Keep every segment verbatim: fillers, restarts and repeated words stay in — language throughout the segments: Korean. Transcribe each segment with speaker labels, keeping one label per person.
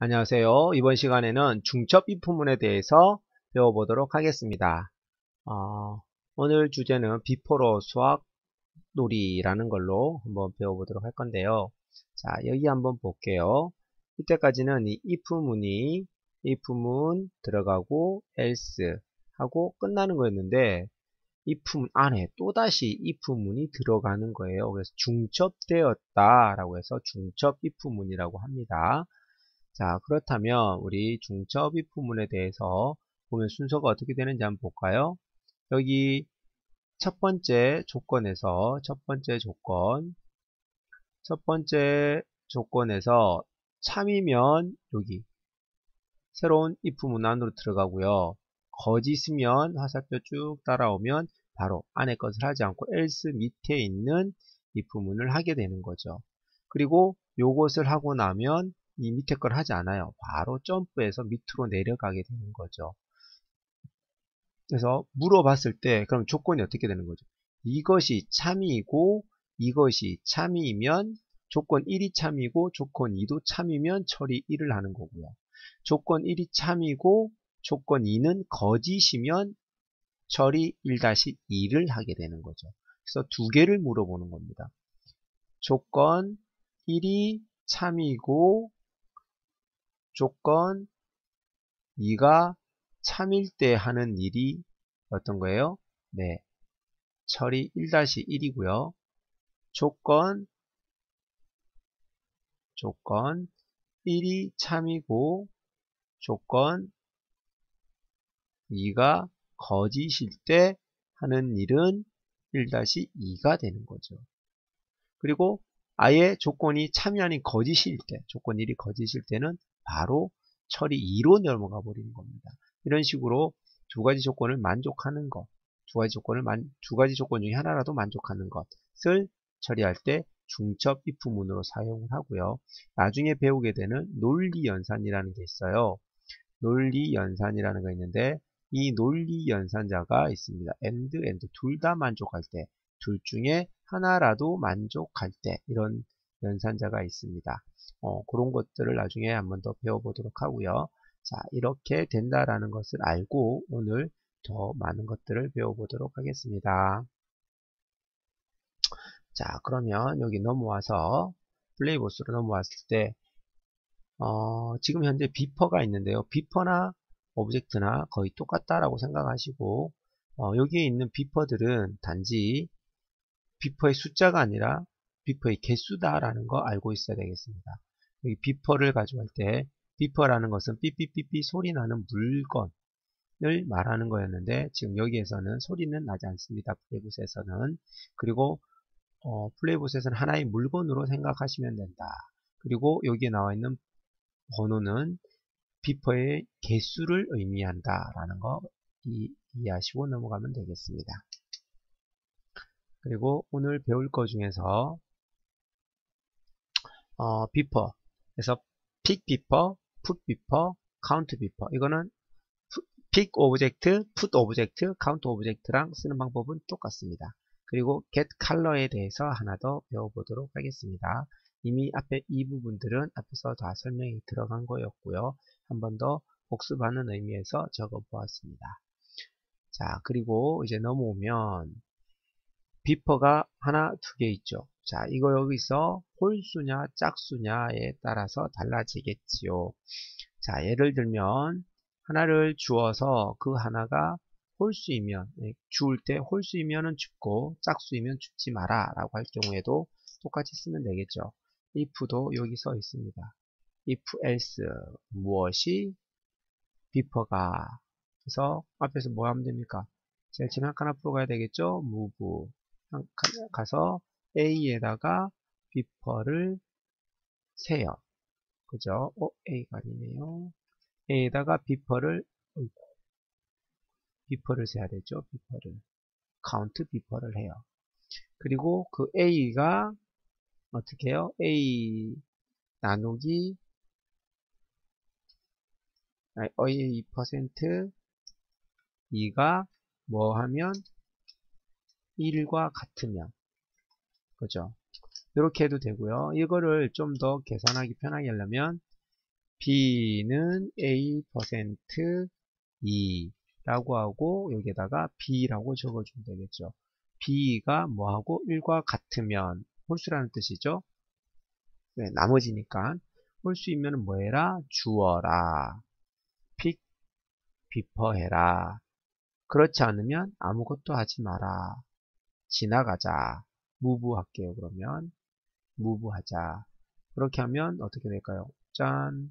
Speaker 1: 안녕하세요. 이번 시간에는 중첩 if문에 대해서 배워보도록 하겠습니다. 어, 오늘 주제는 비포로 수학 놀이라는 걸로 한번 배워보도록 할 건데요. 자, 여기 한번 볼게요. 이때까지는 이 if문이 if문 들어가고 else 하고 끝나는 거였는데 if문 안에 또다시 if문이 들어가는 거예요. 그래서 중첩되었다 라고 해서 중첩 if문이라고 합니다. 자, 그렇다면 우리 중첩 if문에 대해서 보면 순서가 어떻게 되는지 한번 볼까요? 여기 첫 번째 조건에서 첫 번째 조건 첫 번째 조건에서 참이면 여기 새로운 if문 안으로 들어가고요. 거짓이면 화살표 쭉 따라오면 바로 안에 것을 하지 않고 else 밑에 있는 if문을 하게 되는 거죠. 그리고 요것을 하고 나면 이 밑에 걸 하지 않아요. 바로 점프해서 밑으로 내려가게 되는 거죠. 그래서 물어봤을 때 그럼 조건이 어떻게 되는 거죠? 이것이 참이고 이것이 참이면 조건 일이 참이고 조건 이도 참이면 처리 일을 하는 거고요. 조건 일이 참이고 조건 이는 거짓이면 처리 일 이를 하게 되는 거죠. 그래서 두 개를 물어보는 겁니다. 조건 일이 참이고 조건 이가 참일 때 하는 일이 어떤 거예요? 네, 처리 일 일이고요. 조건 조건 일이 참이고 조건 이가 거짓일 때 하는 일은 일 이가 되는 거죠. 그리고 아예 조건이 참이 아닌 거짓일 때, 조건 일이 거짓일 때는 바로 처리 이로 넘어가 버리는 겁니다. 이런 식으로 두 가지 조건을 만족하는 것, 두 가지 조건을 만, 두 가지 조건 중에 하나라도 만족하는 것을 처리할 때 중첩 if문으로 사용을 하고요. 나중에 배우게 되는 논리연산이라는 게 있어요. 논리연산이라는 거 있는데 이 논리연산자가 있습니다. and, and 둘 다 만족할 때, 둘 중에 하나라도 만족할 때 이런 연산자가 있습니다. 어, 그런 것들을 나중에 한번 더 배워보도록 하고요. 자, 이렇게 된다라는 것을 알고 오늘 더 많은 것들을 배워보도록 하겠습니다. 자, 그러면 여기 넘어와서 플레이보스로 넘어왔을 때 어, 지금 현재 비퍼가 있는데요. 비퍼나 오브젝트나 거의 똑같다라고 생각하시고 어, 여기에 있는 비퍼들은 단지 비퍼의 숫자가 아니라 비퍼의 개수다라는 거 알고 있어야 되겠습니다. 여기 비퍼를 가져갈 때 비퍼라는 것은 삐삐삐삐 소리 나는 물건을 말하는 거였는데 지금 여기에서는 소리는 나지 않습니다. 플레이봇에서는. 그리고 어, 플레이봇에서는 하나의 물건으로 생각하시면 된다. 그리고 여기에 나와 있는 번호는 비퍼의 개수를 의미한다 라는 거 이, 이해하시고 넘어가면 되겠습니다. 그리고 오늘 배울 것 중에서 어, 비퍼 그래서 pick 비퍼, put 비퍼, count 비퍼 이거는 pick 오브젝트, put 오브젝트, count 오브젝트랑 쓰는 방법은 똑같습니다. 그리고 get color에 대해서 하나 더 배워보도록 하겠습니다. 이미 앞에 이 부분들은 앞에서 다 설명이 들어간 거였고요. 한 번 더 복습하는 의미에서 적어 보았습니다. 자, 그리고 이제 넘어오면 비퍼가 하나, 두 개 있죠. 자, 이거 여기서 홀수냐, 짝수냐에 따라서 달라지겠지요. 자, 예를 들면 하나를 주어서 그 하나가 홀수이면, 주울 때 홀수이면은 줍고 짝수이면 줍지 마라 라고 할 경우에도 똑같이 쓰면 되겠죠. if도 여기 써 있습니다. if else 무엇이 비퍼가 그래서 앞에서 뭐 하면 됩니까? 제일 처음에 한 칸 앞으로 가야 되겠죠? move 한 칸 가서 A에다가 비퍼를 세요. 그죠? 어, A가 아니네요. A에다가 비퍼를 어이구, 비퍼를 세야 되죠. 비퍼를 count 비퍼를 해요. 그리고 그 A가 어떻게 해요? A 나누기 A 퍼센트 이가 뭐 하면 일과 같으면 그죠? 이렇게 해도 되고요. 이거를 좀 더 계산하기 편하게 하려면 B는 A 퍼센트 이 라고 하고 여기에다가 B라고 적어주면 되겠죠. B가 뭐하고 일과 같으면 홀수라는 뜻이죠. 네, 나머지니까 홀수이면 뭐해라? 주어라. 픽 비퍼 해라. 그렇지 않으면 아무것도 하지 마라. 지나가자. 무브 할게요. 그러면 무브 하자. 그렇게 하면 어떻게 될까요? 짠.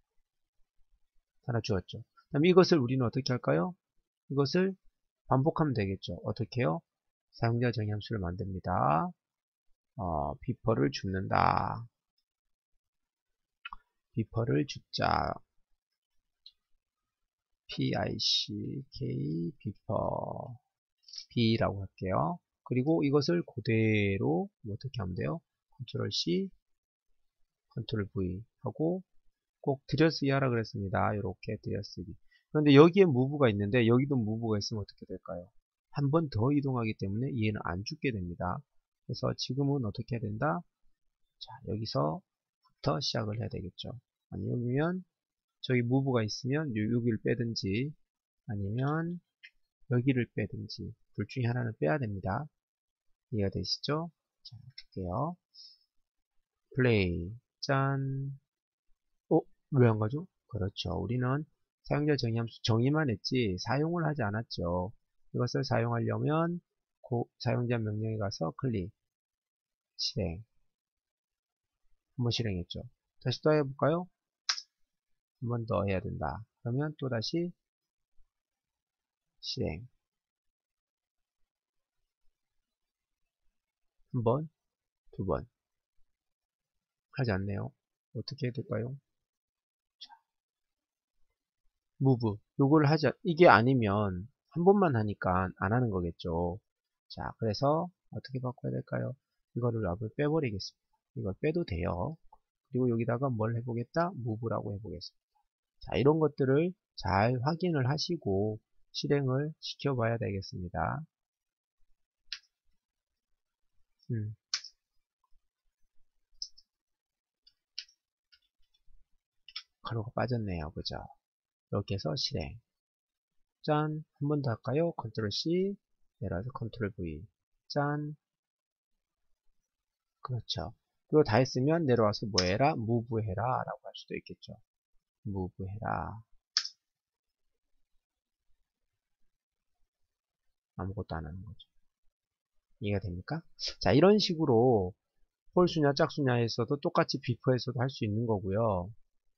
Speaker 1: 하나 주었죠. 그럼 이것을 우리는 어떻게 할까요? 이것을 반복하면 되겠죠. 어떻게 해요? 사용자 정의함수를 만듭니다. 어, 비퍼를 줍는다. 비퍼를 줍자. pick 비퍼 b라고 할게요. 그리고 이것을 그대로 어떻게 하면 돼요? 컨트롤 C, 컨트롤 V 하고 꼭 들여쓰기 하라 그랬습니다. 이렇게 들여쓰기. 그런데 여기에 무브가 있는데 여기도 무브가 있으면 어떻게 될까요? 한 번 더 이동하기 때문에 얘는 안 죽게 됩니다. 그래서 지금은 어떻게 해야 된다? 자, 여기서부터 시작을 해야 되겠죠. 아니면 저기 무브가 있으면 여기를 빼든지 아니면 여기를 빼든지 둘 중에 하나는 빼야 됩니다. 이해가 되시죠? 자, 볼게요. 플레이. 짠. 어? 왜 안 가죠? 그렇죠. 우리는 사용자 정의함수 정의만 했지 사용을 하지 않았죠. 이것을 사용하려면 고, 사용자 명령에 가서 클릭, 실행. 한번 실행했죠. 다시 또 해볼까요? 한 번 더 해야 된다. 그러면 또 다시 실행. 한 번, 두 번. 하지 않네요. 어떻게 해야 될까요? 자, move. 요걸 하자. 이게 아니면 한 번만 하니까 안 하는 거겠죠. 자, 그래서 어떻게 바꿔야 될까요? 이거를 앞을 빼버리겠습니다. 이걸 빼도 돼요. 그리고 여기다가 뭘 해보겠다? move라고 해보겠습니다. 자, 이런 것들을 잘 확인을 하시고 실행을 시켜봐야 되겠습니다. 음. 가로가 빠졌네요. 그죠? 이렇게 해서 실행. 짠. 한 번 더 할까요? 컨트롤 C, 내려와서 컨트롤 V. 짠. 그렇죠. 그리고 다 했으면 내려와서 뭐 해라? move 해라. 라고 할 수도 있겠죠. move 해라. 아무것도 안 하는 거죠. 이해가 됩니까? 자, 이런 식으로 홀수냐 짝수냐에서도 똑같이 비퍼에서도 할 수 있는 거고요.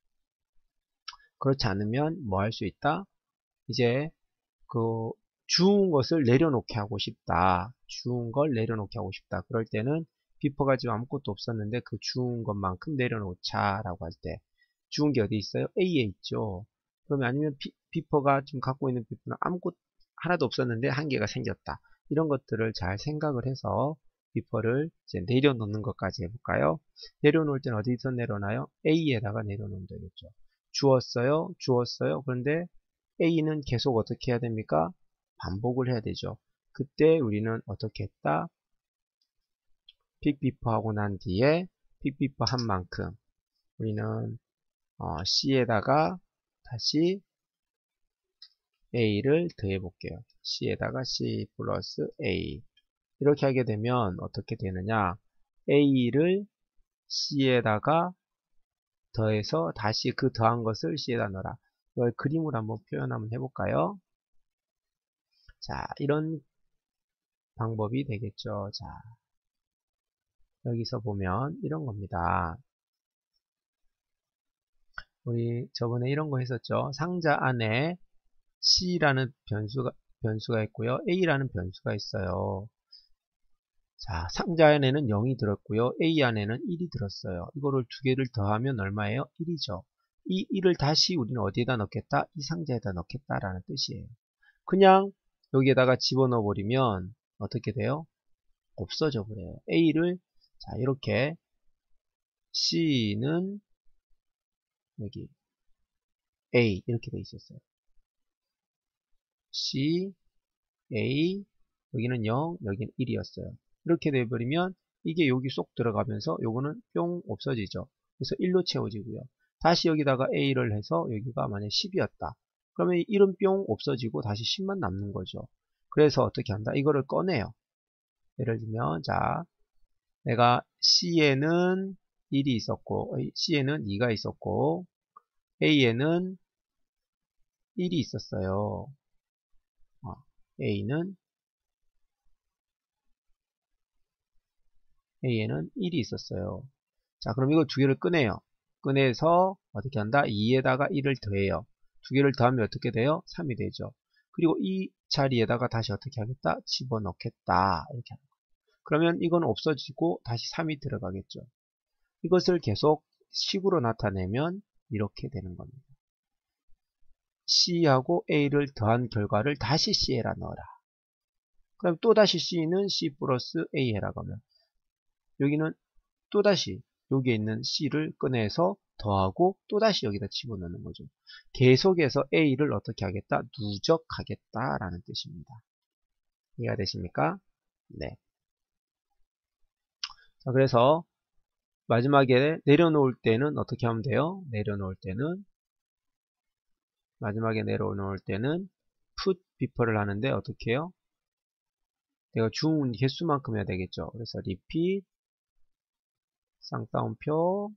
Speaker 1: 그렇지 않으면 뭐 할 수 있다? 이제 그 주운 것을 내려놓게 하고 싶다. 주운 걸 내려놓게 하고 싶다. 그럴 때는 비퍼가 지금 아무것도 없었는데 그 주운 것만큼 내려놓자 라고 할 때 주운 게 어디 있어요? A에 있죠. 그러면 아니면 비, 비퍼가 지금 갖고 있는 비퍼는 아무것 하나도 없었는데 한 개가 생겼다. 이런 것들을 잘 생각을 해서 비퍼를 이제 내려놓는 것까지 해볼까요? 내려놓을 때는 어디서 내려놔요? A에다가 내려놓으면 되겠죠. 주었어요. 주었어요. 그런데 A는 계속 어떻게 해야 됩니까? 반복을 해야 되죠. 그때 우리는 어떻게 했다? 픽비퍼 하고 난 뒤에 픽비퍼 한 만큼 우리는 어, C에다가 다시 A를 더해 볼게요. C에다가 C 플러스 A 이렇게 하게 되면 어떻게 되느냐? A를 C에다가 더해서 다시 그 더한 것을 C에다 넣어라. 이걸 그림으로 한번 표현 한번 해볼까요? 자, 이런 방법이 되겠죠. 자, 여기서 보면 이런 겁니다. 우리 저번에 이런 거 했었죠. 상자 안에 C라는 변수가, 변수가 있고요. A라는 변수가 있어요. 자, 상자 안에는 영이 들었고요. A 안에는 일이 들었어요. 이거를 두 개를 더하면 얼마예요? 일이죠. 이 일을 다시 우리는 어디에다 넣겠다? 이 상자에다 넣겠다라는 뜻이에요. 그냥 여기에다가 집어넣어 버리면 어떻게 돼요? 없어져 버려요. A를 자 이렇게 C는 여기 A 이렇게 돼 있었어요. C, A 여기는 영, 여기는 일이었어요. 이렇게 돼버리면 이게 여기 쏙 들어가면서 요거는 뿅 없어지죠. 그래서 일로 채워지고요. 다시 여기다가 A를 해서 여기가 만약 십이었다. 그러면 일은 뿅 없어지고 다시 십만 남는 거죠. 그래서 어떻게 한다? 이거를 꺼내요. 예를 들면 자, 내가 C에는 일이 있었고 C에는 이가 있었고 A에는 일이 있었어요. 어, A는 A에는 일이 있었어요. 자, 그럼 이거 두 개를 꺼내요. 꺼내서 어떻게 한다? 이에다가 일을 더해요. 두 개를 더하면 어떻게 돼요? 삼이 되죠. 그리고 이 자리에다가 다시 어떻게 하겠다? 집어넣겠다. 이렇게 하는 거예요. 그러면 이건 없어지고 다시 삼이 들어가겠죠. 이것을 계속 식으로 나타내면 이렇게 되는 겁니다. C하고 A를 더한 결과를 다시 C에다 넣어라. 그럼 또다시 C는 C 플러스 A 해라 그러면 여기는 또다시 여기에 있는 C를 꺼내서 더하고 또다시 여기다 집어넣는 거죠. 계속해서 A를 어떻게 하겠다? 누적하겠다라는 뜻입니다. 이해가 되십니까? 네. 자, 그래서 마지막에 내려놓을 때는 어떻게 하면 돼요? 내려놓을 때는 마지막에 내려놓을 때는 put before 하는데 어떻게 해요? 내가 준 개수만큼 해야 되겠죠. 그래서 repeat 쌍따옴표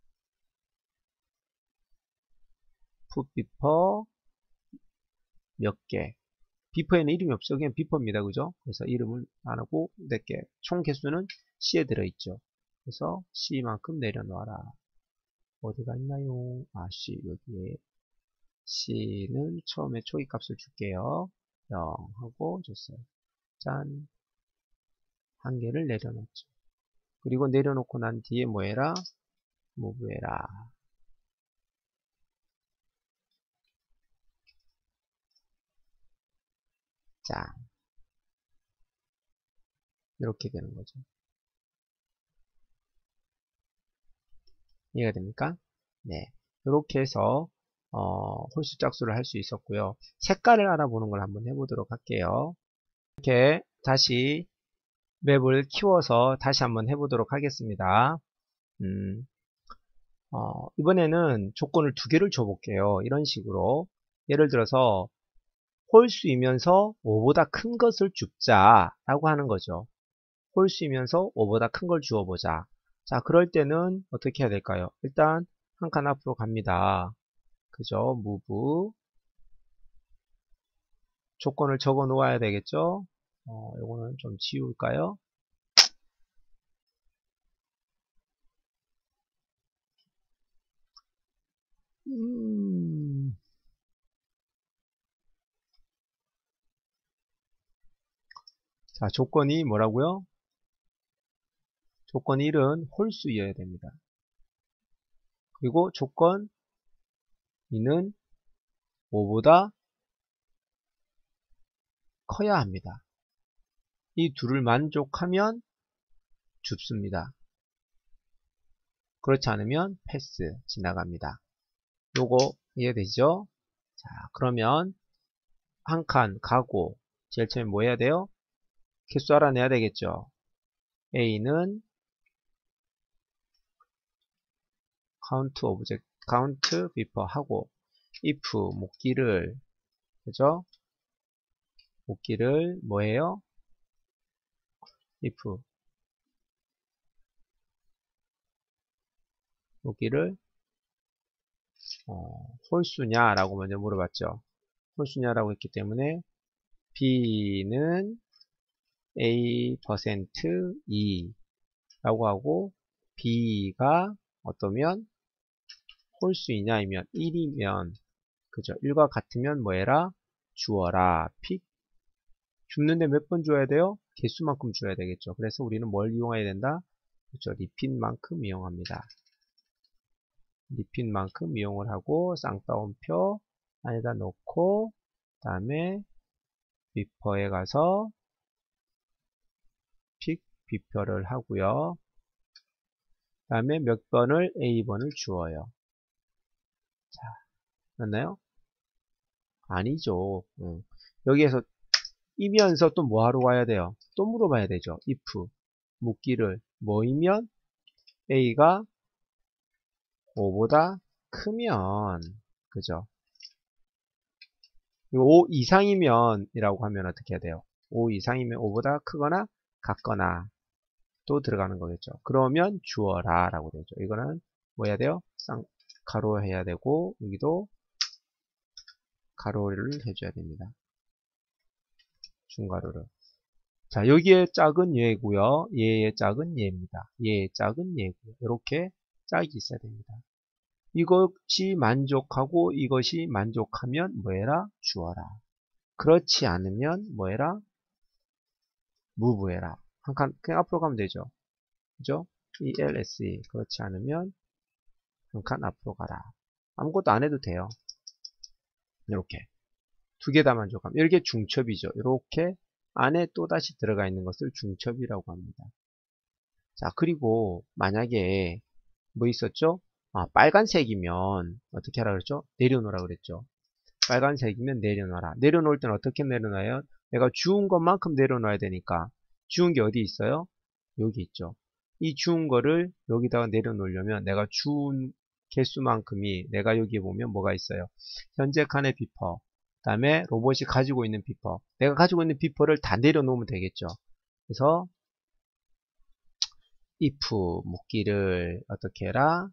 Speaker 1: put before 몇 개. 비퍼에는 이름이 없어. 그냥 비퍼입니다. 그죠? 그래서 이름을 안 하고 몇 개. 총 개수는 C에 들어있죠. 그래서 C만큼 내려놓아라. 어디가 있나요? 아, C. 여기에. C는 처음에 초기 값을 줄게요. 영 하고 줬어요. 짠. 한 개를 내려놓죠. 그리고 내려놓고 난 뒤에 뭐 해라? move 해라. 짠. 이렇게 되는 거죠. 이해가 됩니까? 네. 이렇게 해서 어, 홀수 짝수를 할 수 있었고요. 색깔을 알아보는 걸 한번 해보도록 할게요. 이렇게 다시 맵을 키워서 다시 한번 해보도록 하겠습니다. 음, 어, 이번에는 조건을 두 개를 줘볼게요. 이런 식으로 예를 들어서 홀수이면서 오보다 큰 것을 줍자 라고 하는 거죠. 홀수이면서 오보다 큰 걸 주어보자. 자, 그럴 때는 어떻게 해야 될까요? 일단 한 칸 앞으로 갑니다. 그죠? move 조건을 적어 놓아야 되겠죠? 어, 요거는 좀 지울까요? 음... 자, 조건이 뭐라고요? 조건 일은 홀수이어야 됩니다. 그리고 조건 이는 오보다 커야 합니다. 이 둘을 만족하면 줍습니다. 그렇지 않으면 패스 지나갑니다. 요거 이해되죠? 자, 그러면 한 칸 가고 제일 처음에 뭐 해야 돼요? 개수 알아내야 되겠죠. A는 count object, count before 하고 if 목기를 그죠? 목기를 뭐예요? if 목기를 어, 홀수냐 라고 먼저 물어봤죠. 홀수냐라고 했기 때문에 B는 A 퍼센트 이 라고 하고 B가 어떠면 홀수이냐이면 일이면 그죠? 일과 같으면 뭐해라? 주어라. 픽 줍는데 몇 번 줘야 돼요? 개수만큼 줘야 되겠죠. 그래서 우리는 뭘 이용해야 된다? 그렇죠. 리핏만큼 이용합니다. 리핏만큼 이용을 하고 쌍따옴표 안에다 놓고 그 다음에 비퍼에 가서 픽 비표를 하고요. 그 다음에 몇 번을 A번을 주어요. 자, 맞나요? 아니죠. 응. 여기에서 이면서 또 뭐하러 가야 돼요? 또 물어봐야 되죠. if 묻기를 뭐이면 A가 오보다 크면, 그죠? 오 이상이면 이라고 하면 어떻게 해야 돼요? 오 이상이면 오보다 크거나 같거나 또 들어가는 거겠죠. 그러면 주어라 라고 되죠. 이거는 뭐 해야 돼요? 쌍, 가로 해야 되고 여기도 가로를 해줘야 됩니다. 중가로를. 자, 여기에 짝은 얘고요. 얘의 짝은 얘입니다. 얘의 짝은 얘고요. 이렇게 짝이 있어야 됩니다. 이것이 만족하고 이것이 만족하면 뭐해라? 주어라. 그렇지 않으면 뭐해라? 무브해라. 한 칸 그냥 앞으로 가면 되죠. 그죠? 엘에스이 그렇지 않으면 한 칸 앞으로 가라. 아무것도 안 해도 돼요. 이렇게 두 개 다 만족하면 이게 중첩이죠. 이렇게 안에 또다시 들어가 있는 것을 중첩이라고 합니다. 자, 그리고 만약에 뭐 있었죠? 아, 빨간색이면 어떻게 하라 그랬죠? 내려놓으라 그랬죠. 빨간색이면 내려놔라. 내려놓을 때는 어떻게 내려놔요? 내가 주운 것만큼 내려놔야 되니까 주운 게 어디 있어요? 여기 있죠. 이 주운 거를 여기다가 내려놓으려면 내가 주운 개수만큼이 내가 여기에 보면 뭐가 있어요? 현재 칸의 비퍼, 그 다음에 로봇이 가지고 있는 비퍼, 내가 가지고 있는 비퍼를 다 내려놓으면 되겠죠. 그래서 if 묶기를 어떻게 해라?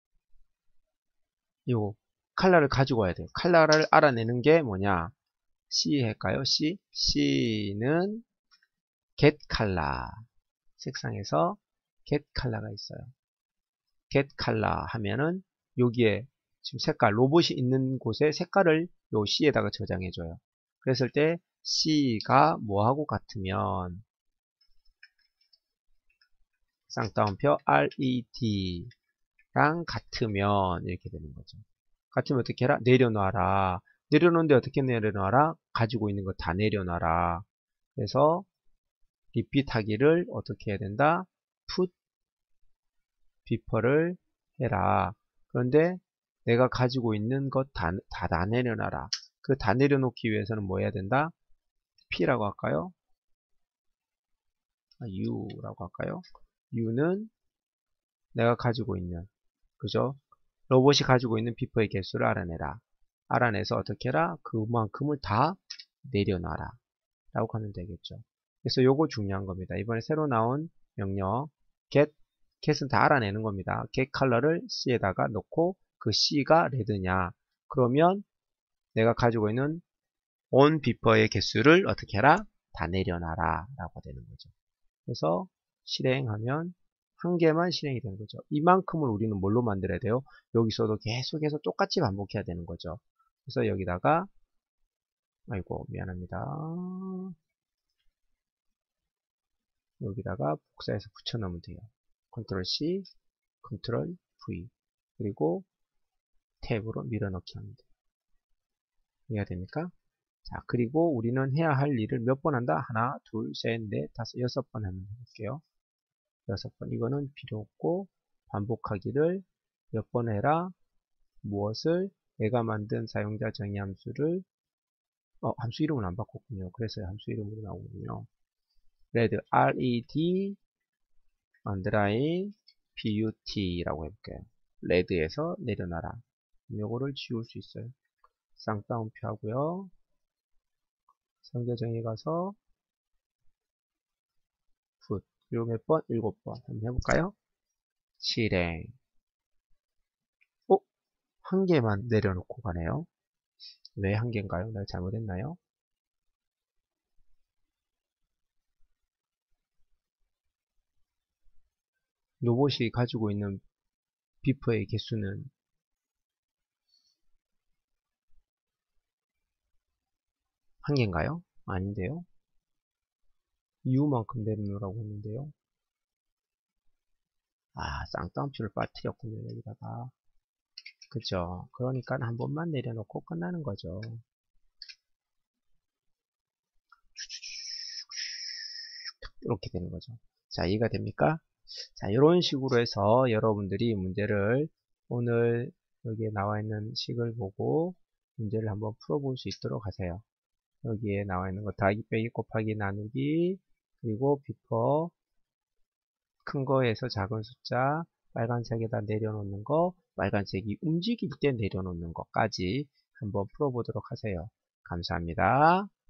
Speaker 1: 요 칼라를 가지고 와야 돼요. 칼라를 알아내는 게 뭐냐? C 할까요? C? C는 get color. 색상에서 get color가 있어요. get color 하면은 여기에 지금 색깔, 로봇이 있는 곳에 색깔을 요 C에다가 저장해줘요. 그랬을 때 C가 뭐하고 같으면 쌍따옴표 red 랑 같으면 이렇게 되는 거죠. 같으면 어떻게 해라? 내려놔라. 내려놓는데 어떻게 내려놔라? 가지고 있는 거 다 내려놔라. 그래서 리핏 하기를 어떻게 해야 된다? put 비퍼를 해라. 그런데 내가 가지고 있는 것 다 다, 다 내려놔라. 그 다 내려놓기 위해서는 뭐 해야 된다? P라고 할까요? 아, U라고 할까요? U는 내가 가지고 있는, 그죠? 로봇이 가지고 있는 비퍼의 개수를 알아내라. 알아내서 어떻게 해라? 그만큼을 다 내려놔라. 라고 하면 되겠죠. 그래서 요거 중요한 겁니다. 이번에 새로 나온 명령 get, get은 다 알아내는 겁니다. get color를 C에다가 넣고 그 C가 레드냐. 그러면 내가 가지고 있는 on 비퍼의 개수를 어떻게 해라? 다 내려놔라. 라고 되는 거죠. 그래서 실행하면 한 개만 실행이 되는 거죠. 이만큼을 우리는 뭘로 만들어야 돼요? 여기서도 계속해서 똑같이 반복해야 되는 거죠. 그래서 여기다가 아이고 미안합니다. 여기다가 복사해서 붙여넣으면 돼요. 컨트롤 C, 컨트롤 V 그리고 탭으로 밀어넣기 하면 돼요. 이해가 됩니까? 자, 그리고 우리는 해야 할 일을 몇 번 한다? 하나, 둘, 셋, 넷, 다섯, 여섯 번 하면 해볼게요. 여섯 번. 이거는 필요 없고 반복하기를 몇 번 해라? 무엇을? 내가 만든 사용자 정의 함수를 어, 함수 이름은 안 바꿨군요. 그래서 함수 이름으로 나오군요. red, red, underline, put라고 해볼게요. red에서 내려놔라. 요거를 지울 수 있어요. 쌍따옴표 하고요. 상자 정의 가서 put. 요 몇 번? 일곱 번. 한번 해볼까요? 실행. 어? 한 개만 내려놓고 가네요. 왜 한 개인가요? 내가 잘못했나요? 로봇이 가지고 있는 비퍼의 개수는 한 개인가요? 아닌데요. U만큼 내려놓으라고 했는데요. 아, 쌍따옴표를 빠뜨렸군요. 여기다가. 그죠? 그러니까 한 번만 내려놓고 끝나는 거죠. 이렇게 되는 거죠. 자, 이해가 됩니까? 자, 이런 식으로 해서 여러분들이 문제를 오늘 여기에 나와 있는 식을 보고 문제를 한번 풀어볼 수 있도록 하세요. 여기에 나와 있는 거 더하기 빼기 곱하기 나누기 그리고 비퍼 큰 거에서 작은 숫자 빨간색에다 내려놓는 거, 빨간색이 움직일 때 내려놓는 것까지 한번 풀어보도록 하세요. 감사합니다.